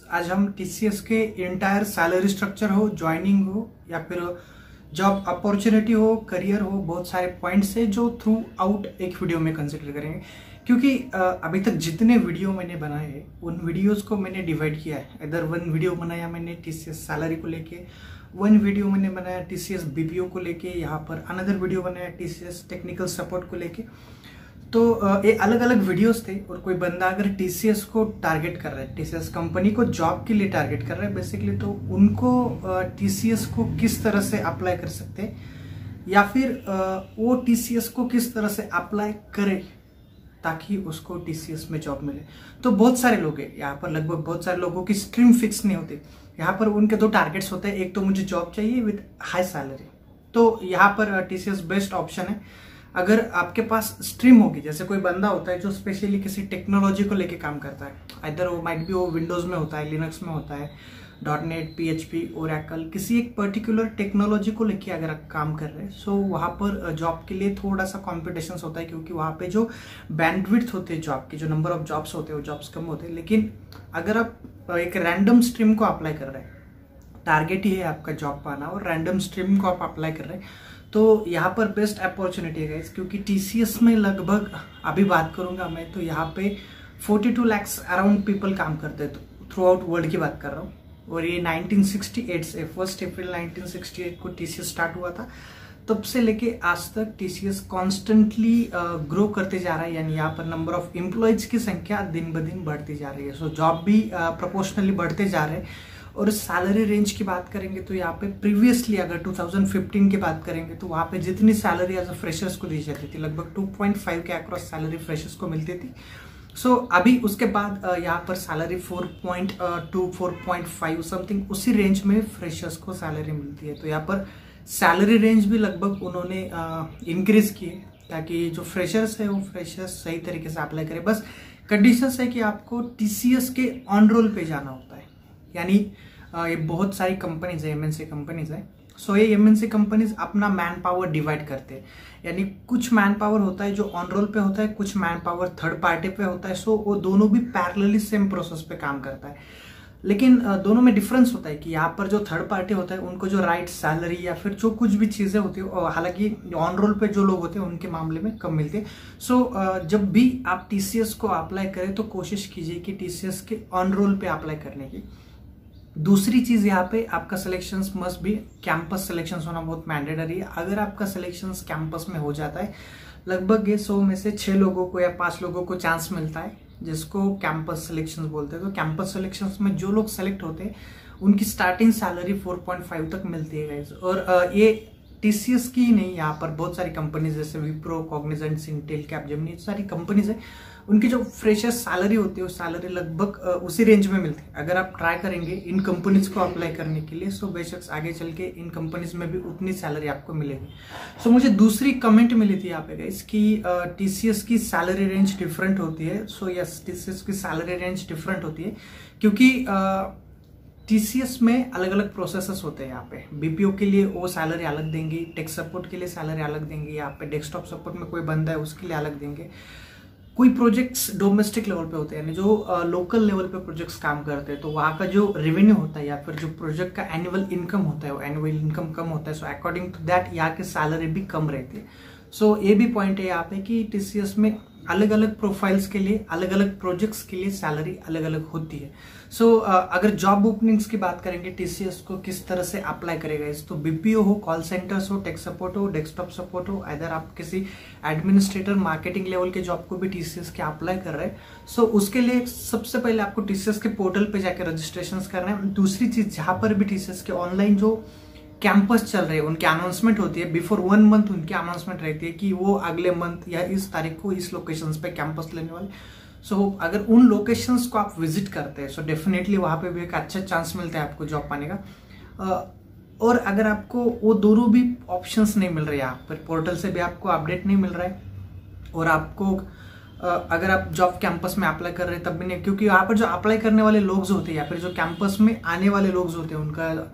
आज हम टीसीएस के इंटायर सैलरी स्ट्रक्चर हो, ज्वाइनिंग हो या फिर जॉब अपॉर्चुनिटी हो, करियर हो, बहुत सारे पॉइंट्स है जो थ्रू आउट एक वीडियो में कंसिडर करेंगे। क्योंकि अभी तक जितने वीडियो मैंने बनाए हैं उन वीडियोस को मैंने डिवाइड किया है। इधर वन वीडियो बनाया मैंने टीसीएस सैलरी को लेके, वन वीडियो मैंने बनाया टीसीएस बीपीओ को लेके, यहाँ पर अनदर वीडियो बनाया टीसीएस टेक्निकल सपोर्ट को लेके। तो ये अलग अलग वीडियोस थे। और कोई बंदा अगर टीसीएस को टारगेट कर रहा है, टीसीएस कंपनी को जॉब के लिए टारगेट कर रहा है बेसिकली, तो उनको टीसीएस को किस तरह से अप्लाई कर सकते हैं या फिर वो टीसीएस को किस तरह से अप्लाई करे ताकि उसको टीसीएस में जॉब मिले। तो बहुत सारे लोग हैं यहाँ पर, लगभग बहुत सारे लोगों की स्ट्रीम फिक्स नहीं होती। यहाँ पर उनके दो टारगेट्स होते हैं, एक तो मुझे जॉब चाहिए विद हाई सैलरी, तो यहाँ पर टीसीएस बेस्ट ऑप्शन है। अगर आपके पास स्ट्रीम होगी, जैसे कोई बंदा होता है जो स्पेशली किसी टेक्नोलॉजी को लेके काम करता है, इधर वो माइट भी वो विंडोज में होता है, लिनक्स में होता है, .NET, PHP, ओरेकल, किसी एक पर्टिकुलर टेक्नोलॉजी को लेके अगर आप काम कर रहे हैं, सो वहाँ पर जॉब के लिए थोड़ा सा कॉम्पिटिशन होता है, क्योंकि वहाँ पे जो बैंडविड्थ होते हैं जॉब की, जो नंबर ऑफ जॉब्स होते हैं वो जॉब्स कम होते हैं। लेकिन अगर आप एक रैंडम स्ट्रीम को अप्लाई कर रहे हैं, टारगेट ही है आपका जॉब पाना और रैंडम स्ट्रीम को आप अप्लाई कर रहे हैं, तो यहाँ पर बेस्ट अपॉर्चुनिटी है गाइस। क्योंकि टीसीएस में लगभग अभी बात करूंगा मैं, तो यहाँ पे 42 lakhs अराउंड पीपल काम करते हैं, तो थ्रू आउट वर्ल्ड की बात कर रहा हूँ। और ये 1968 से 1 अप्रैल 1968 को टीसीएस स्टार्ट हुआ था, तब से लेके आज तक टीसीएस कॉन्स्टेंटली ग्रो करते जा रहा है। यानी यहाँ पर नंबर ऑफ एम्प्लॉयज की संख्या दिन ब दिन बढ़ती जा रही है, सो जॉब भी प्रोपोर्शनली बढ़ते जा रहे हैं। और सैलरी रेंज की बात करेंगे तो यहाँ पे प्रीवियसली अगर 2015 की बात करेंगे तो वहाँ पे जितनी सैलरी एज अ फ्रेशर्स को दी जाती थी, लगभग 2.5 के अक्रॉस सैलरी फ्रेशर्स को मिलती थी। सो अभी उसके बाद यहाँ पर सैलरी 4.2 4.5 समथिंग उसी रेंज में फ्रेशर्स को सैलरी मिलती है। तो यहाँ पर सैलरी रेंज भी लगभग उन्होंने इंक्रीज की है ताकि जो फ्रेशर्स है वो फ्रेशर्स सही तरीके से अप्लाई करें। बस कंडीशंस है कि आपको टीसीएस के ऑन रोल पे जाना होता है। यानी ये बहुत सारी कंपनीज है, एमएनसी कंपनीज है। सो ये एमएनसी कंपनीज अपना मैन पावर डिवाइड करते हैं। यानी कुछ मैन पावर होता है जो ऑन रोल पे होता है, कुछ मैन पावर थर्ड पार्टी पे होता है। सो वो दोनों भी पैरेलली सेम प्रोसेस पे काम करता है, लेकिन दोनों में डिफरेंस होता है कि यहाँ पर जो थर्ड पार्टी होता है उनको जो राइट सैलरी या फिर जो कुछ भी चीज़ें होती है, हालांकि ऑन रोल पे जो लोग होते हैं उनके मामले में कम मिलते हैं। सो जब भी आप टीसीएस को अप्लाई करें तो कोशिश कीजिए कि टीसीएस के ऑन रोल पे अप्लाई करने की। दूसरी चीज यहाँ पे आपका सिलेक्शंस मस्ट भी कैंपस सिलेक्शंस होना बहुत मैंडेटरी है। अगर आपका सिलेक्शंस कैंपस में हो जाता है, लगभग ये 100 में से 6 लोगों को या 5 लोगों को चांस मिलता है, जिसको कैंपस सिलेक्शंस बोलते हैं। तो कैंपस सिलेक्शंस में जो लोग सेलेक्ट होते हैं उनकी स्टार्टिंग सैलरी 4.5 तक मिलती है गाइस। और ये टीसीएस की नहीं, यहाँ पर बहुत सारी कंपनीज जैसे विप्रो, कॉग्निजेंट, सिंटेल, कैपजेमिनी, सारी कंपनीज है, उनकी जो फ्रेशर सैलरी होती है वो सैलरी लगभग उसी रेंज में मिलती है। अगर आप ट्राई करेंगे इन कंपनीज को अप्लाई करने के लिए, सो बेशक आगे चल के इन कंपनीज में भी उतनी सैलरी आपको मिलेगी। सो मुझे दूसरी कमेंट मिली थी यहाँ पे गाइस कि टीसीएस की सैलरी रेंज डिफरेंट होती है। सो यस, टीसीएस की सैलरी रेंज डिफरेंट होती है क्योंकि टीसीएस में अलग अलग प्रोसेसेस होते हैं। यहाँ पे बीपीओ के लिए वो सैलरी अलग देंगे, टेक सपोर्ट के लिए सैलरी अलग देंगे, यहाँ पे डेस्कटॉप सपोर्ट में कोई बंदा है उसके लिए अलग देंगे। कोई प्रोजेक्ट्स डोमेस्टिक लेवल पे होते हैं, यानी जो लोकल लेवल पे प्रोजेक्ट्स काम करते हैं, तो वहाँ का जो रेवेन्यू होता है या फिर जो प्रोजेक्ट का एनुअल इनकम होता है वो एनुअल इनकम कम होता है। सो अकॉर्डिंग टू दैट यहाँ की सैलरी भी कम रहती है। सो ये भी पॉइंट है यहाँ पे कि टीसीएस में अलग अलग प्रोफाइल्स के लिए, अलग अलग प्रोजेक्ट्स के लिए सैलरी अलग अलग होती है। सो अगर जॉब ओपनिंग्स की बात करेंगे टीसीएस को किस तरह से अप्लाई करेगा इस, तो बीपीओ हो, कॉल सेंटर्स हो, टेक सपोर्ट हो, डेस्कटॉप सपोर्ट हो, इधर आप किसी एडमिनिस्ट्रेटर, मार्केटिंग लेवल के जॉब को भी टीसीएस के अप्लाई कर रहे हैं। सो उसके लिए सबसे पहले आपको टीसीएस के पोर्टल पे जाकर रजिस्ट्रेशन करना है। दूसरी चीज, जहां पर भी टीसीएस के ऑनलाइन जो कैंपस चल रहे हैं उनकी अनाउंसमेंट होती है, बिफोर 1 मंथ उनकी अनाउंसमेंट रहती है कि वो अगले मंथ या इस तारीख को इस लोकेशंस पे कैंपस लेने वाले। सो अगर उन लोकेशंस को आप विजिट करते हैं, सो डेफिनेटली वहां पे भी एक अच्छा चांस मिलता है आपको जॉब पाने का। और अगर आपको वो दोनों भी ऑप्शंस नहीं मिल रहे, यहाँ पर पोर्टल से भी आपको अपडेट नहीं मिल रहा है और आपको अगर आप जॉब कैंपस में अप्लाई कर रहे हैं तब भी नहीं, क्योंकि यहाँ पर जो अप्लाई करने वाले लोग होते हैं या फिर जो कैंपस में आने वाले लोग होते हैं उनका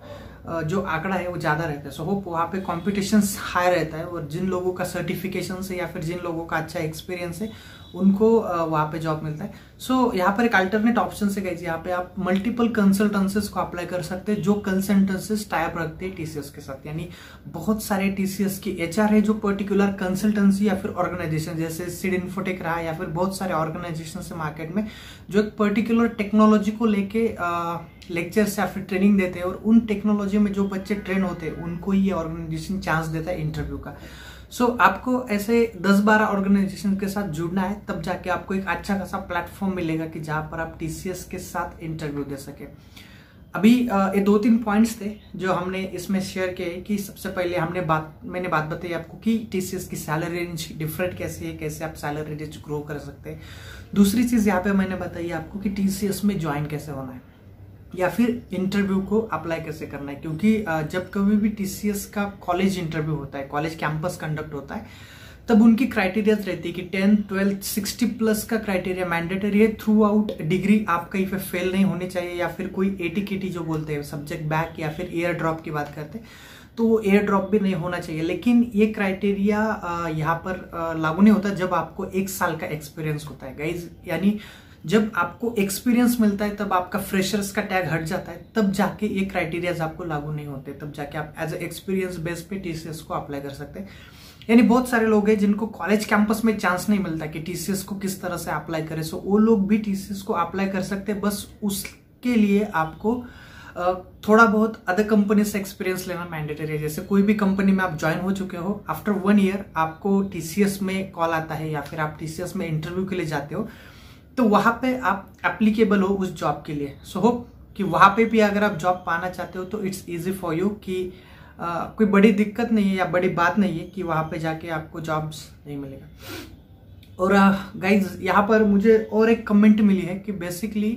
जो आंकड़ा है वो ज़्यादा रहता है। सो होप वहाँ पे कॉम्पिटिशन हाई रहता है और जिन लोगों का सर्टिफिकेशन है या फिर जिन लोगों का अच्छा एक्सपीरियंस है उनको वहाँ पे जॉब मिलता है। सो यहाँ पर एक अल्टरनेट ऑप्शन है गाइस, यहाँ पे आप मल्टीपल कंसल्टेंसीज को अप्लाई कर सकते हैं जो कंसल्टेंसीज टाइप रखते हैं टीसीएस के साथ। यानी बहुत सारे टीसीएस की एचआर है जो पर्टिकुलर कंसल्टेंसी या फिर ऑर्गेनाइजेशन जैसे सीड इन्फोटेक रहा या फिर बहुत सारे ऑर्गेनाइजेशन है मार्केट में जो एक पर्टिकुलर टेक्नोलॉजी को लेके लेक्चर्स या फिर ट्रेनिंग देते हैं और उन टेक्नोलॉजी में जो बच्चे ट्रेन होते हैं उनको ही ये ऑर्गेनाइजेशन चांस देता है इंटरव्यू का। सो आपको ऐसे 10-12 ऑर्गेनाइजेशन के साथ जुड़ना है, तब जाके आपको एक अच्छा खासा प्लेटफॉर्म मिलेगा कि जहां पर आप टीसीएस के साथ इंटरव्यू दे सके। अभी ये 2-3 पॉइंट्स थे जो हमने इसमें शेयर किए कि सबसे पहले मैंने बात बताई आपको कि टीसीएस की सैलरी रेंज डिफरेंट कैसे है, कैसे आप सैलरी रेंज ग्रो कर सकते हैं। दूसरी चीज यहाँ पे मैंने बताई आपको कि टीसीएस में ज्वाइन कैसे होना है या फिर इंटरव्यू को अप्लाई कैसे करना है, क्योंकि जब कभी भी टीसीएस का कॉलेज इंटरव्यू होता है, कॉलेज कैंपस कंडक्ट होता है, तब उनकी क्राइटेरियाज रहती है कि 10, 12, 60 प्लस का क्राइटेरिया मैंडेटरी है। थ्रू आउट डिग्री आप कहीं पे फेल नहीं होनी चाहिए या फिर कोई एटीकेटी जो बोलते हैं सब्जेक्ट बैक या फिर एयर ड्रॉप की बात करते हैं तो वो एयर ड्रॉप भी नहीं होना चाहिए। लेकिन ये क्राइटेरिया यहाँ पर लागू नहीं होता जब आपको 1 साल का एक्सपीरियंस होता है गाइज। यानी जब आपको एक्सपीरियंस मिलता है तब आपका फ्रेशर्स का टैग हट जाता है, तब जाके ये क्राइटेरियाज आपको लागू नहीं होते, तब जाके आप एज ए एक्सपीरियंस बेस पे टीसीएस को अप्लाई कर सकते हैं। यानी बहुत सारे लोग हैं जिनको कॉलेज कैंपस में चांस नहीं मिलता कि टीसीएस को किस तरह से अप्लाई करें, सो वो लोग भी टीसीएस को अप्लाई कर सकते हैं। बस उसके लिए आपको थोड़ा बहुत अदर कंपनी से एक्सपीरियंस लेना मैंडेटरी है। जैसे कोई भी कंपनी में आप ज्वाइन हो चुके हो, आफ्टर 1 ईयर आपको टीसीएस में कॉल आता है या फिर आप टीसीएस में इंटरव्यू के लिए जाते हो, तो वहां पे आप एप्लीकेबल हो उस जॉब के लिए। सो होप कि वहां पे भी अगर आप जॉब पाना चाहते हो तो इट्स इजी फॉर यू कि कोई बड़ी दिक्कत नहीं है या बड़ी बात नहीं है कि वहां पे जाके आपको जॉब्स नहीं मिलेगा। और गाइज यहाँ पर मुझे और एक कमेंट मिली है कि बेसिकली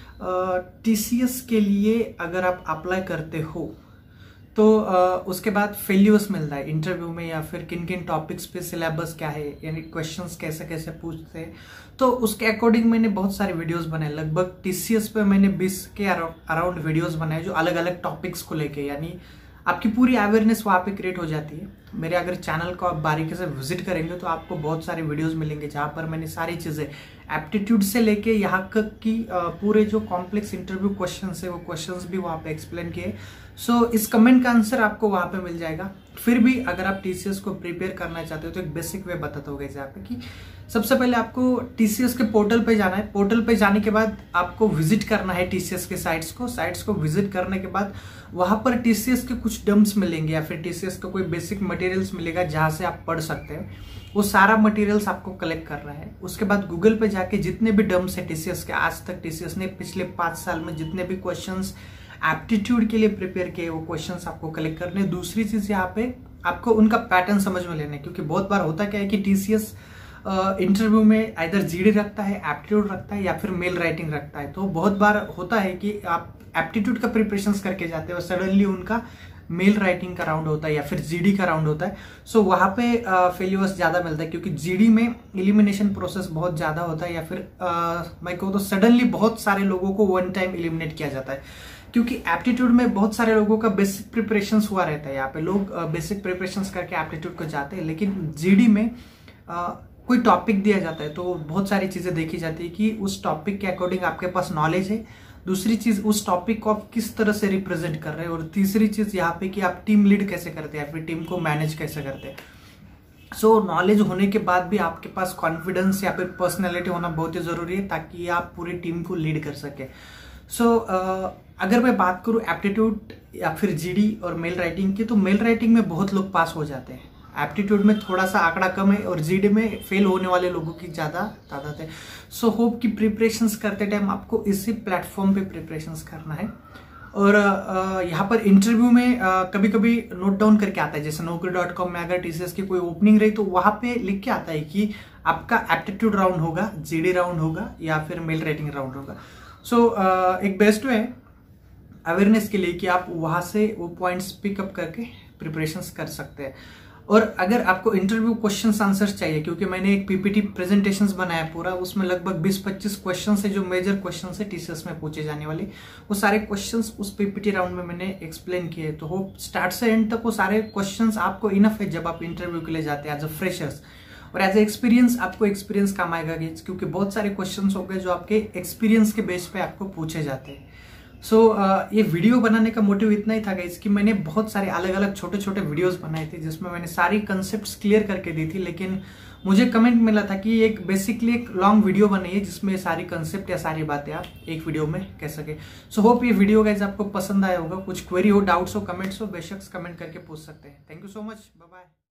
टीसीएस के लिए अगर आप अप्लाई करते हो तो उसके बाद फेल्यूर्स मिलता है इंटरव्यू में या फिर किन किन टॉपिक्स पे सिलेबस क्या है, यानी क्वेश्चंस कैसे कैसे पूछते हैं, तो उसके अकॉर्डिंग मैंने बहुत सारे वीडियोस बनाए। लगभग टीसीएस पे मैंने 20 के अराउंड वीडियोस बनाए जो अलग अलग टॉपिक्स को लेके, यानी आपकी पूरी अवेयरनेस वहाँ पे क्रिएट हो जाती है। मेरे अगर चैनल को आप बारीकी से विजिट करेंगे तो आपको बहुत सारे वीडियोस मिलेंगे जहाँ पर मैंने सारी चीज़ें एप्टीट्यूड से लेके यहाँ तक की पूरे जो कॉम्प्लेक्स इंटरव्यू क्वेश्चंस है वो क्वेश्चंस भी वहाँ पे एक्सप्लेन किए। सो इस कमेंट का आंसर आपको वहाँ पे मिल जाएगा। फिर भी अगर आप टीसीएस को प्रिपेयर करना चाहते हो तो एक बेसिक वे बताता होगा यहाँ पे कि सबसे पहले आपको टीसीएस के पोर्टल पे जाना है। पोर्टल पे जाने के बाद आपको विजिट करना है टीसीएस के साइट्स को विजिट करने के बाद वहां पर टीसीएस के कुछ डम्स मिलेंगे या फिर टीसीएस का कोई बेसिक मटेरियल्स मिलेगा जहां से आप पढ़ सकते हैं। वो सारा मटेरियल्स आपको कलेक्ट करना है। उसके बाद गूगल पे जाके जितने भी डम्स है टीसीएस के, आज तक टीसीएस ने पिछले 5 साल में जितने भी क्वेश्चंस एप्टीट्यूड के लिए प्रिपेयर किए वो क्वेश्चंस आपको कलेक्ट करने। दूसरी चीज यहाँ पे आपको उनका पैटर्न समझ में लेना है, क्योंकि बहुत बार होता क्या है कि टीसीएस इंटरव्यू में आइदर जीडी रखता है, एप्टीट्यूड रखता है या फिर मेल राइटिंग रखता है। तो बहुत बार होता है कि आप एप्टीट्यूड का प्रिपरेशंस करके जाते हो, सडनली उनका मेल राइटिंग का राउंड होता है या फिर जीडी का राउंड होता है। सो वहां पे फेल्यूर्स ज्यादा मिलता है क्योंकि जीडी में एलिमिनेशन प्रोसेस बहुत ज्यादा होता है या फिर मैं कहूँ तो सडनली बहुत सारे लोगों को वन टाइम एलिमिनेट किया जाता है, क्योंकि एप्टीट्यूड में बहुत सारे लोगों का बेसिक प्रिपरेशंस हुआ रहता है। यहाँ पे लोग बेसिक प्रिपरेशंस करके एप्टीट्यूड को जाते हैं, लेकिन जीडी में कोई टॉपिक दिया जाता है तो बहुत सारी चीजें देखी जाती है कि उस टॉपिक के अकॉर्डिंग आपके पास नॉलेज है। दूसरी चीज उस टॉपिक को आप किस तरह से रिप्रेजेंट कर रहे हैं, और तीसरी चीज यहाँ पे कि आप टीम लीड कैसे करते हैं या फिर टीम को मैनेज कैसे करते हैं। सो नॉलेज होने के बाद भी आपके पास कॉन्फिडेंस या फिर पर्सनैलिटी होना बहुत ही जरूरी है ताकि आप पूरी टीम को लीड कर सके। सो अगर मैं बात करूं एप्टीट्यूड या फिर जीडी और मेल राइटिंग की, तो मेल राइटिंग में बहुत लोग पास हो जाते हैं, एप्टीट्यूड में थोड़ा सा आंकड़ा कम है और जीडी में फेल होने वाले लोगों की ज्यादा तादाद है। सो होप कि प्रिपरेशंस करते टाइम आपको इसी प्लेटफॉर्म पे प्रिपरेशंस करना है। और यहाँ पर इंटरव्यू में कभी कभी नोट डाउन करके आता है, जैसे naukri.com में अगर टीसीएस की कोई ओपनिंग रही तो वहां पे लिख के आता है कि आपका एप्टीट्यूड राउंड होगा, जीडी राउंड होगा या फिर मेल राइटिंग राउंड होगा। सो एक बेस्ट वे अवेयरनेस के लिए कि आप वहां से वो पॉइंट्स पिकअप करके प्रिपरेशंस कर सकते हैं। और अगर आपको इंटरव्यू क्वेश्चंस आंसर्स चाहिए, क्योंकि मैंने एक पीपीटी प्रेजेंटेशंस बनाया पूरा, उसमें लगभग 20-25 क्वेश्चन है जो मेजर क्वेश्चन है टीसीएस में पूछे जाने वाले, वो सारे क्वेश्चंस उस पीपीटी राउंड में मैंने एक्सप्लेन किए। तो होप स्टार्ट से एंड तक वो सारे क्वेश्चंस आपको इनफ है जब आप इंटरव्यू के लिए जाते हैं एज अ फ्रेशर्स। और एज ए एक्सपीरियंस आपको एक्सपीरियंस काम आएगा, क्योंकि बहुत सारे क्वेश्चन हो गए जो आपके एक्सपीरियंस के बेस पे आपको पूछे जाते हैं। ये वीडियो बनाने का मोटिव इतना ही था गाइस कि मैंने बहुत सारे अलग अलग छोटे छोटे वीडियोस बनाए थे जिसमें मैंने सारी कंसेप्ट्स क्लियर करके दी थी, लेकिन मुझे कमेंट मिला था कि एक बेसिकली एक लॉन्ग वीडियो बनाइए जिसमें सारी कंसेप्ट या सारी बातें आप एक वीडियो में कह सके। सो होप ये वीडियो गाइस आपको पसंद आया होगा। कुछ क्वेरी हो, डाउट्स हो, कमेंट्स हो, बेशक कमेंट करके पूछ सकते हैं। Thank you so much, bye bye.